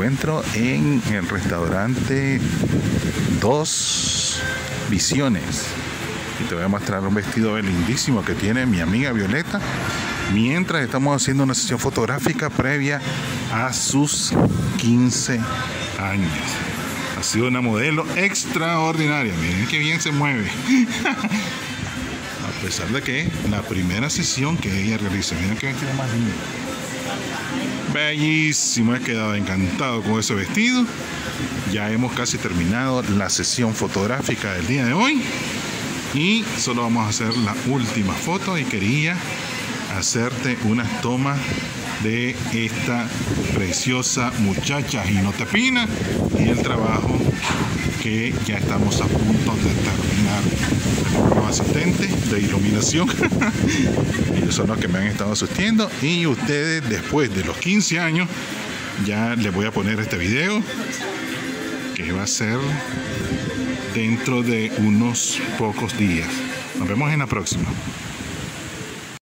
encuentro en el restaurante Dos Visiones y te voy a mostrar un vestido lindísimo que tiene mi amiga Violeta mientras estamos haciendo una sesión fotográfica previa a sus 15 años. Ha sido una modelo extraordinaria, miren qué bien se mueve. A pesar de que la primera sesión que ella realiza, miren qué vestido más lindo. Bellísimo, he quedado encantado con ese vestido. Ya hemos casi terminado la sesión fotográfica del día de hoy y solo vamos a hacer la última foto y quería hacerte unas tomas de esta preciosa muchacha Jinotepina y el trabajo que ya estamos a punto de terminar. Tenemos asistentes de iluminación ellos son los que me han estado asistiendo y ustedes después de los 15 años ya les voy a poner este video que va a ser dentro de unos pocos días. Nos vemos en la próxima.